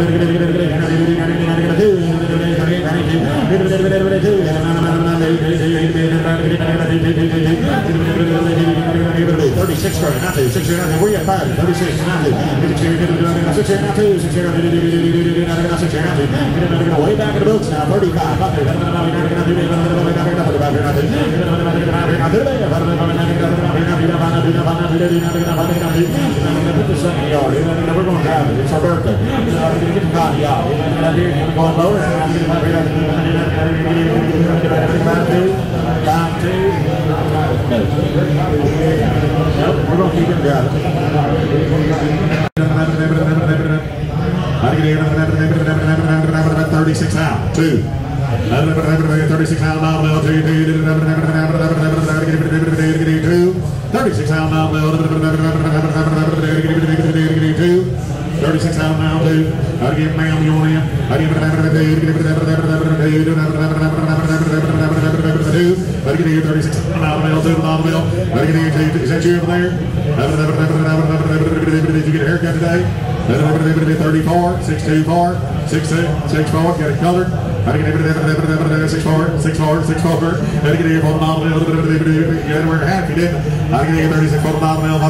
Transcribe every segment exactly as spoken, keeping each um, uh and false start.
thirty-six straight, not two, six straight, not two, where you at five, thirty-six, not two, six straight, not two, six straight, not two, six straight, not two, way back in the books now, thirty-five, not two, put the second yard, we're going to have it, it's our birthday, get the cotton yard, going lower, five two, five two, nope, we're going to keep it driving. thirty-six out, two. thirty-six out, mile bell, two. thirty-six out, mile bell, two. thirty-six out, mile two. How to get ma'am, you want in? How to get thirty-six mile bell, two mile bell. Is that you over there? Did you get a haircut today? thirty-four, six two four, six two, six four, got it colored. How to get six four, six four, six four. How to get here for the mile bell? You had to wear a hat if you didn't. How to get here thirty-six for the mile bell?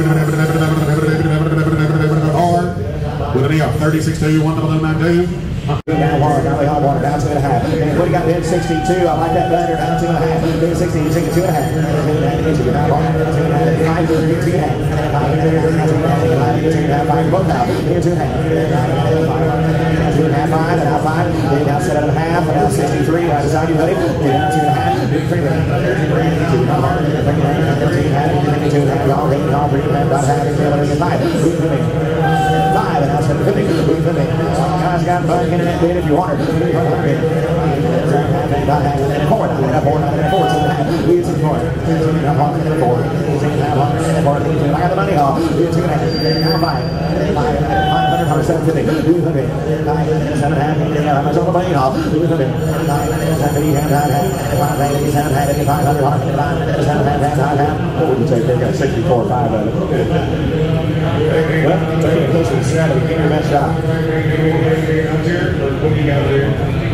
With an E up, thirty-six two, one double nine two. Down water, down the hot water, down two and a half. And what do you got there? sixty-two. I like that better. Down two and a half. Then sixty, you take it two and a half. Down water, down two and a half. Five, two and a half. Five, two and a half. Five, both now. Then two and a half. Two and a half, five, and now five. Then down seven and a half. And now sixty-three. Right beside you, buddy. Then two and a half. Big three minutes. Two and a half. Two and a half. Two and a half. All three, all three. About half. Five. Five, and now seven fifty. Guys got fun internet bid if you want her. Four, four, four, we two four. Four. I got the money off. Two and a half. Now five. Five. Five hundred, seven fifty. Seven and a half. How much on the money off? Two and a half. Seven fifty. Five eighty. Seven hundred. Five hundred. Seven hundred. What would you take? They got sixty-four. Five of it. Well, take it closer to seven. Give your best shot. What do you got there?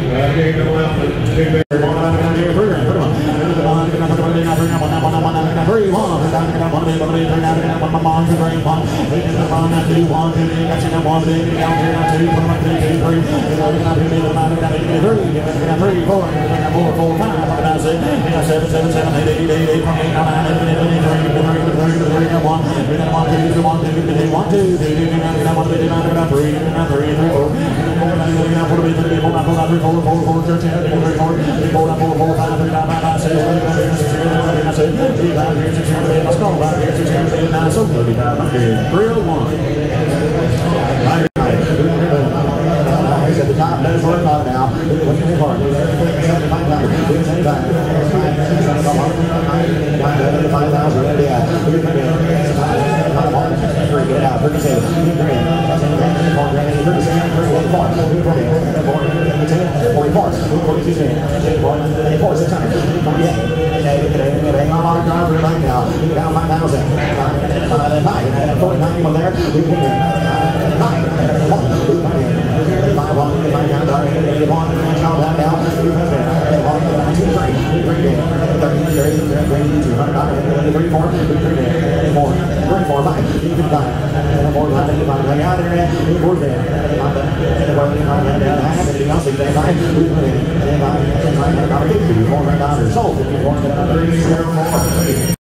three oh one. He's at the top, that's working on it now. What's your part? five thousand, yeah. Get out, thirty-seven. forty-four, forty-two, forty-four, six hundred. Hang on a lot of drivers right now. Down five thousand. Five, forty-nine one there. Nine, one, five, one, five, down, down, one, count that down. Two, two, three, thirty, thirty, two hundred, three, four, three, four, three, four, five, five, four, five, five, hang out there, four, there, anything else, five, five, five, five, sold,